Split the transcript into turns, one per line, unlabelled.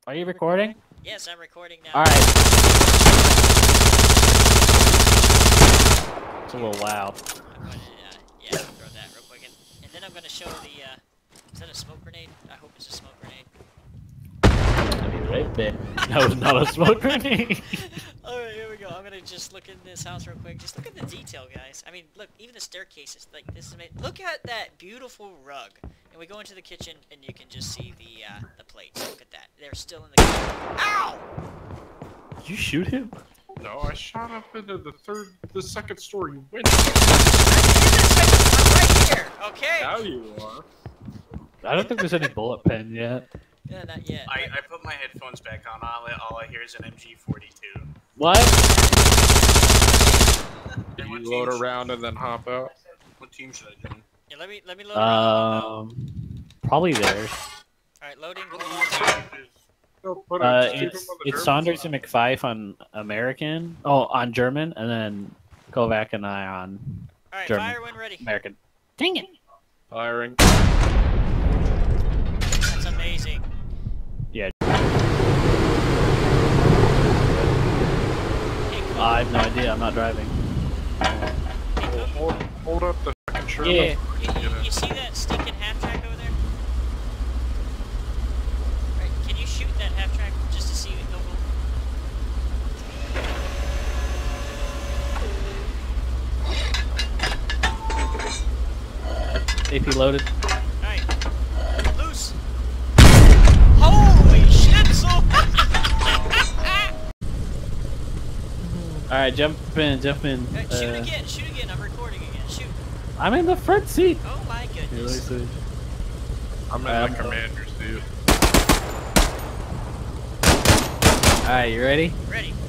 Are you recording?
Yes, I'm recording now.
Alright. It's a little loud.
I'm gonna, yeah, throw that real quick. And then I'm gonna show the, is that a smoke grenade? I hope it's a smoke grenade.
Right there. That was not a smoke grenade.
Alright, here we go. I'm gonna just look in this house real quick. Just look at the detail, guys. I mean, look, even the staircase is like, this is amazing. Look at that beautiful rug. And we go into the kitchen, and you can just see the plates. Look at that. They're still in the kitchen. Ow!
Did you shoot him?
No, I shot up into the second story window.
I'm right here, okay?
Now you are.
I don't think there's any bullet pen yet.
Yeah, not yet.
I put my headphones back on. All I hear is an MG42.
What?
Do you load around and then hop out?
What team should I join?
Yeah, let me load around.
Probably theirs.
Alright, loading.
It's Saunders and McFife on American. Oh, on German, and then Kovac and I on
Alright,
German.
fire when ready.
American. Dang it!
Firing.
That's amazing.
Yeah.
Hey, cool.
I have no idea. I'm not driving.
Hold up the fucking shirt.
Yeah.
You see that stinking half track over there? Right, can you shoot that half track just to see it go?
AP loaded.
Alright. Loose! Holy shit, so
Alright, jump in.
Right, shoot again, I'm recording again, shoot.
I'm in the front seat.
Oh my goodness.
I'm in the commander's seat.
Alright, you ready?
Ready.